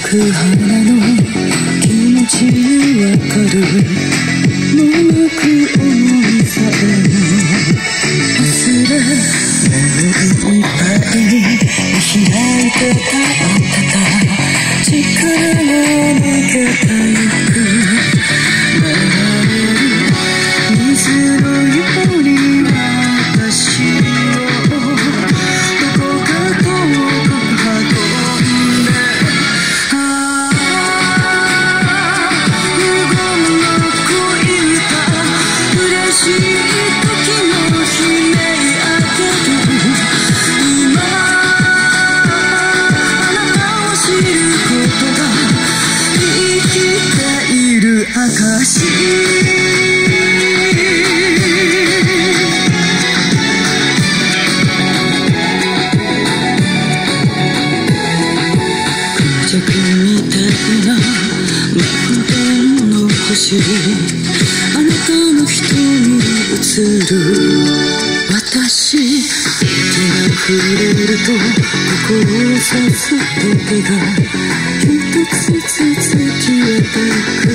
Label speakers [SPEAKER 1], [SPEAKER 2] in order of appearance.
[SPEAKER 1] く花の気持ちわかる。もく思いさえも忘れ、物いっぱいに開いてたあったか力が抜けたゆく。流れる水のように私をどこか遠く運んで、無言の恋歌、嬉しい時の悲鳴あげる。今あなたを知ることが生きている証。みたいな満天の星、あなたの瞳に映る私。手が触れると心を刺す時が一つずつ消えていく。